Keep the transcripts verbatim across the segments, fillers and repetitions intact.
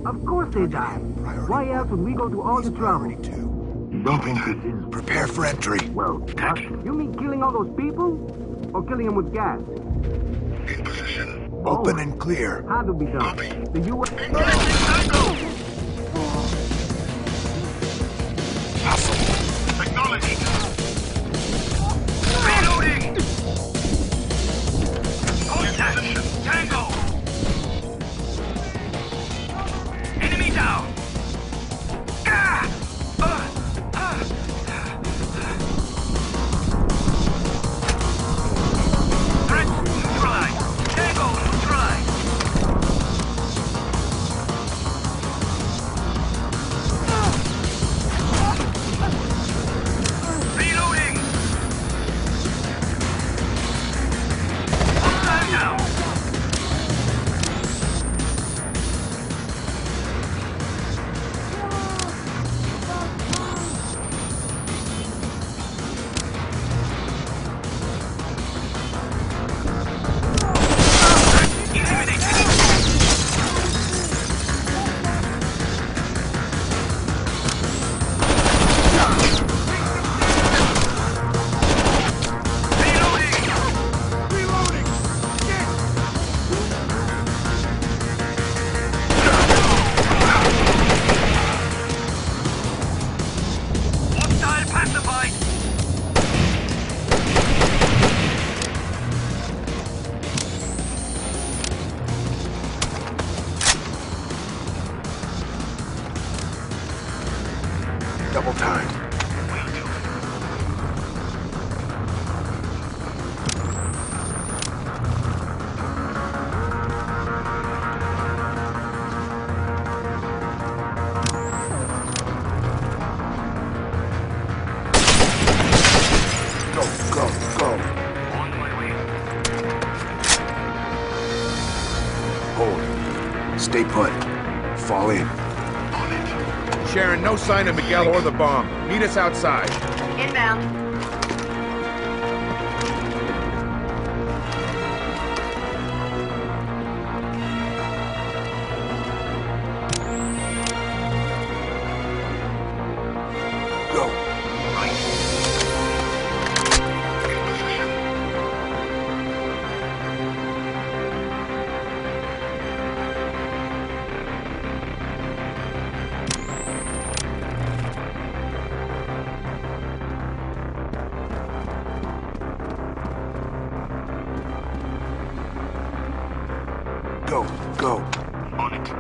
Of course they die. Why else would we go to all the trouble? You don't think this is... Prepare for entry. Well, what? You mean killing all those people? Or killing them with gas? In position. Open Oh. and clear. How to be done? The U S... Hustle. Acknowledged. Reloading. Contact. Tango. Enemy down. Ah! Uh, uh. Threat neutralized. Tango neutralized. Reloading. Hostile down. Hostile pacified. Double time. Go, go, go. On my way. Hold. Stay put. Fall in. On it. Sharon, no sign of Miguel or the bomb. Meet us outside. Inbound. Go. Right. In position. Go, go. On it.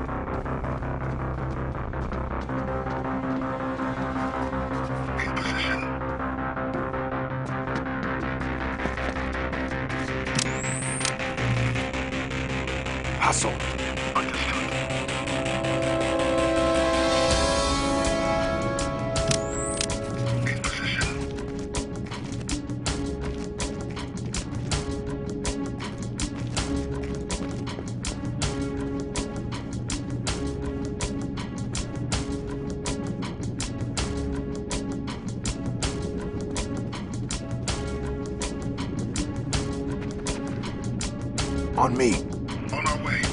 In position. Hustle. Understood. In position. On me. On our way.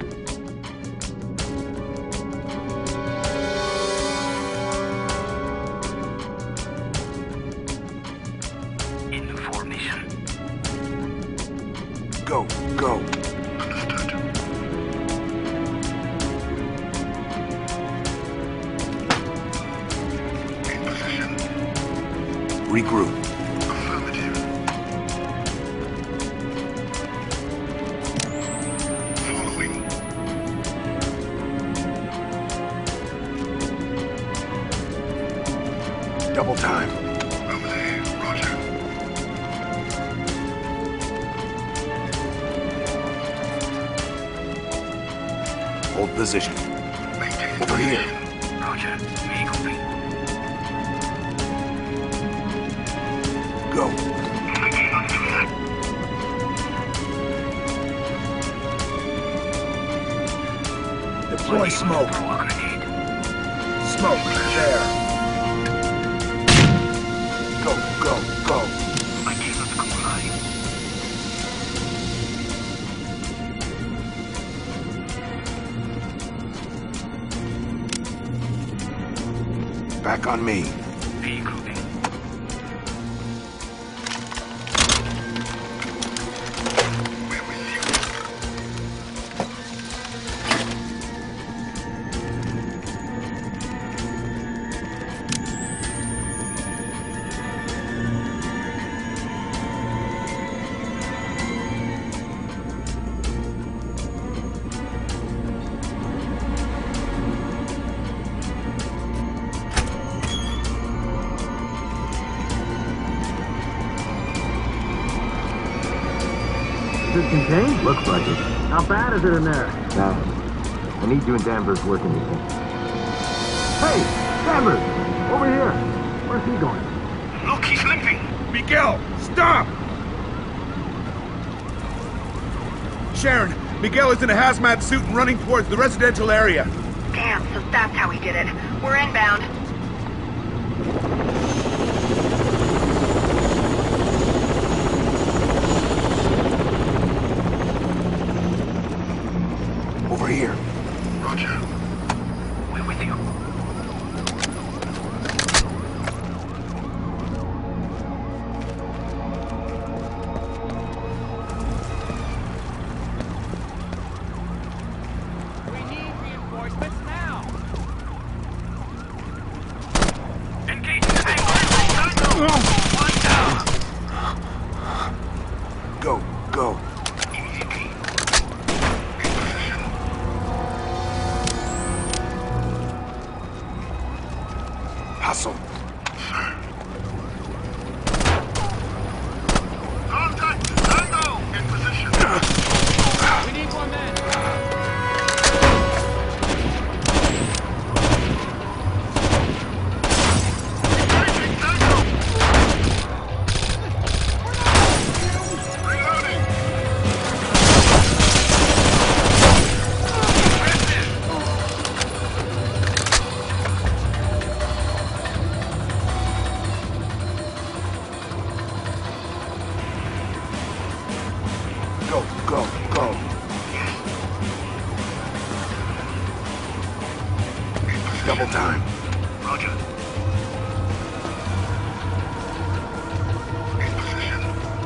In formation. Go, go. Understood. In position. Regroup. Affirmative. Following. Double time. Over there. Roger. Hold position. Maintain Over here. position. Roger. Me copy. Go. Looking up to that. Deploy smoke. Throw a grenade. Smoke. There. Go, go, go. I cannot comply. back on me. Vehicle thing. Is it contained? Looks like it. How bad is it in there? Bad. I need you and Danvers working with me. Hey, Danvers! Over here! Where's he going? Look, he's limping. Miguel, stop! Sharon, Miguel is in a hazmat suit and running towards the residential area. Damn, so that's how he did it. We're inbound. Over here. Roger. We're with you. We need reinforcements now! Engage the tango. One down. Go, go. Immediately. Hustle. Contact. Tango. In position. We need more men! Engaging tango. Reloading. Go, go, go. Double time. Roger. In position.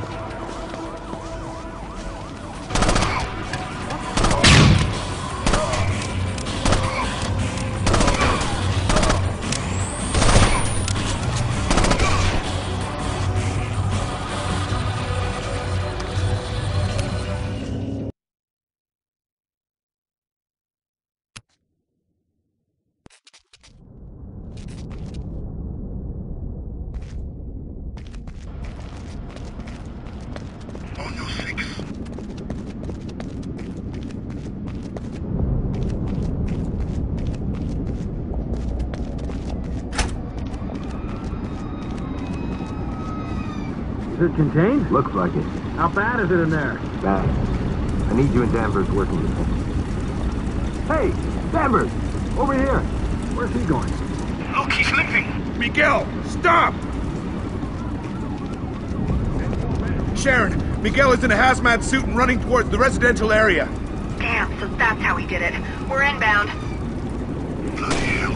On your six. Is it contained? Looks like it. How bad is it in there? Bad. I need you and Danvers working with me. Hey, Danvers! Over here! Where's he going? Look, he's limping. Miguel, stop! Sharon, Miguel is in a hazmat suit and running towards the residential area. Damn, so that's how he did it. We're inbound. Bloody hell.